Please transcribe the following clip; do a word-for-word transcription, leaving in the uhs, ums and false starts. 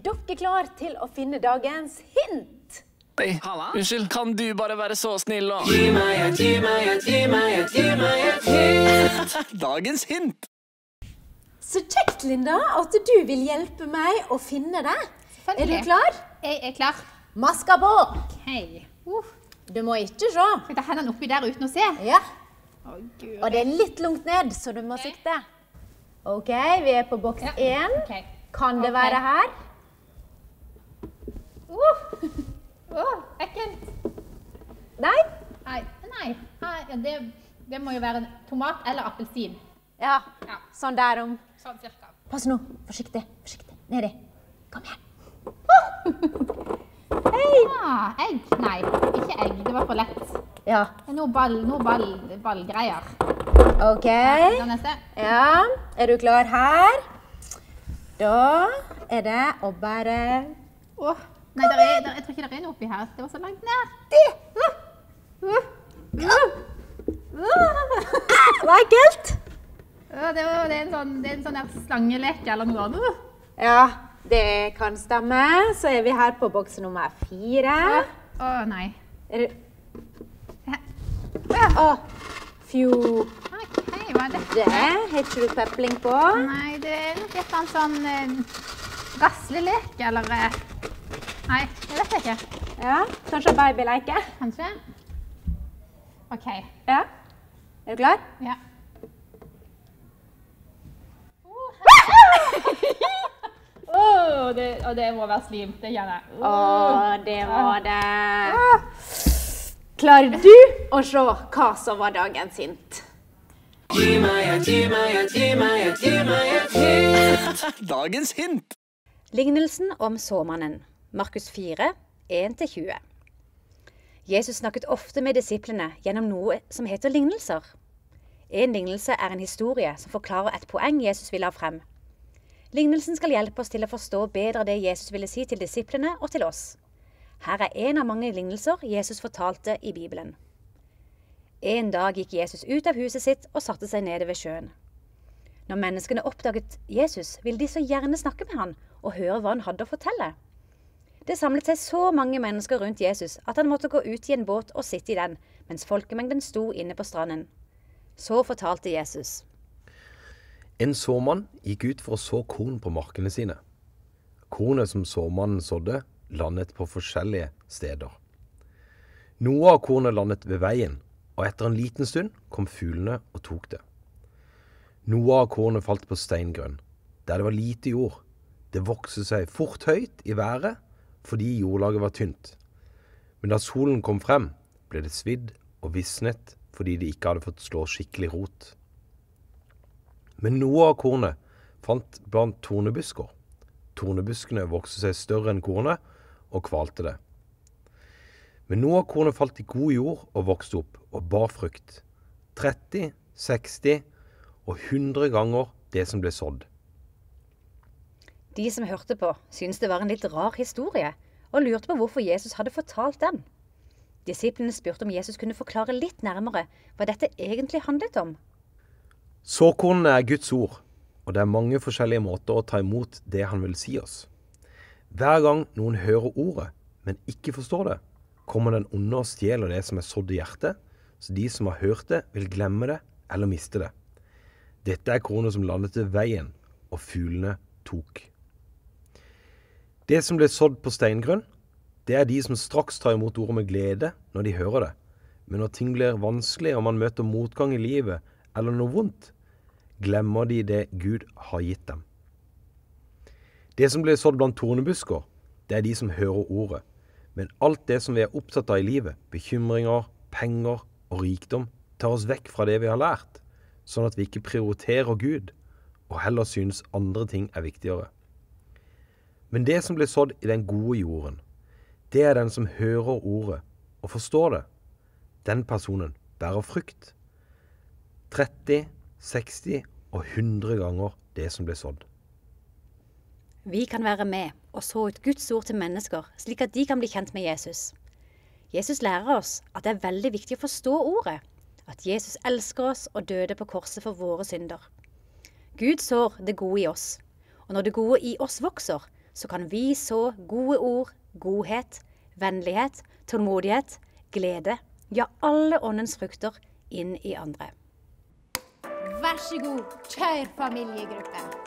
dere klar til å finne dagens hint? Hei, unnskyld, kan du bare være så snill og... Gi meg et, gi meg et, gi meg et, gi meg et hint. Dagens hint! Så kjekt, Linda, at du vil hjelpe meg å finne det. Er du klar? Jeg er klar. Maska på! Hei. Uh. Du må ikke se. Skal jeg ta hendene oppi der uten å se? Ja. Å, Gud. Og det er litt langt ned, så du må sikte. Ok, vi er på boks én. Okay. Kan det Ok. være her? Uh. Uh, ekkelt. Nei? Nei, nei. Nei, ja, det, det må jo være en tomat eller appelsin. Ja, Ja. sånn der om. Sånn cirka. Pass nå, forsiktig, forsiktig. Nedi. Kom igjen. Ah, egg? Nei, ikke egg. Det var for lett. Ja, Det er noe ball, noe ball, ballgreier. ok. Den neste. Ja, er du klar her? Da er det å bare... Åh, nei, der er, der, jeg tror ikke det er noe oppi her. Det var så langt ned. Det! Uh. Det var ekkelt. Uh, det, var, det, er en sånn, det er en sånn der slangeleke eller noe annet. Uh. Ja, det kan stemme. Så er vi her på boks nummer fire. Åh, nei. Er du... Ja. Å, fju. Ok, hva er dette? Det har ikke du pepling på. Nei, det er nok et eller annet sånn eh, gaslelek, eller... Eh, nei, jeg vet ikke. Ja, kanskje babyleke. Kanskje? Ok, Ja. Er du klar? ja. Åh, det, og det må være slimt, det kjenner jeg. Å, det var det. Klarer du å se hva som var dagens hint? Gi meg et, gi meg et, gi meg et, gi meg et hint. Dagens hint! Lignelsen om såmannen, Markus fire, en til tjue. Jesus snakket ofte med disiplene gjennom noe som heter lignelser. En lignelse er en historie som forklarer et poeng Jesus vil ha frem. Lignelsen skal hjelpe oss til å forstå bedre det Jesus ville si til disiplene og til oss. Her er en av mange lignelser Jesus fortalte i Bibelen. En dag gikk Jesus ut av huset sitt og satte seg nede ved sjøen. Når menneskene oppdaget Jesus, ville de så gjerne snakke med han og høre hva han hadde å fortelle. Det samlet seg så mange mennesker rundt Jesus at han måtte gå ut i en båt og sitte i den, mens folkemengden sto inne på stranden. Så fortalte Jesus. En såmann gikk ut for å så korn på markene sine. Kornet som såmannen sådde, landet på forskjellige steder. Noe av kornet landet ved veien, og etter en liten stund kom fuglene og tok det. Noe av kornet falt på steingrunn, der det var lite jord. Det vokste seg fort høyt i været, fordi jordlaget var tynt. Men da solen kom frem, ble det svidd og visnet, fordi det ikke hadde fått slå skikkelig rot. Men noe av kornet fant blant tornebusker. Tornebuskene vokste seg større enn kornet, og kvalte det. Men noe av kornet falt i god jord og vokste opp, og bar frukt. tretti, seksti og hundre ganger det som ble sådd. De som hørte på, syntes det var en litt rar historie, og lurte på hvorfor Jesus hadde fortalt den. Disiplene spurte om Jesus kunne forklare litt nærmere hva dette egentlig handlet om. Såkornene er Guds ord, og det er mange forskjellige måter å ta imot det han vil si oss. Hver gang noen hører ordet, men ikke forstår det, kommer den onde og stjeler det som er sådd i hjertet, så de som har hørt det vil glemme det eller miste det. Dette er kornet som landet ved veien, og fuglene tok. Det som ble sådd på steingrunn, det er de som straks tar imot ordet med glede når de hører det. Men når ting blir vanskelig og man møter motgang i livet eller noe vondt, glemmer de det Gud har gitt dem. Det som blir sådd blant tornebusker, det er de som hører ordet. Men alt det som vi er opptatt av i livet, bekymringer, penger og rikdom, tar oss vekk fra det vi har lært, sånn at vi ikke prioriterer Gud, og heller synes andre ting er viktigere. Men det som blir sådd i den gode jorden, det er den som hører ordet og forstår det. Den personen bærer frukt. tretti, seksti og hundre ganger det som ble sådd. Vi kan være med og så ut Guds ord til mennesker, slik at de kan bli kjent med Jesus. Jesus lærer oss at det er veldig viktig å forstå ordet, at Jesus elsker oss og døde på korset for våre synder. Gud sår det gode i oss, og når det gode i oss vokser, så kan vi så gode ord, godhet, vennlighet, tålmodighet, glede, ja alle åndens frukter inn i andre. Vær så god, kjør familiegruppe.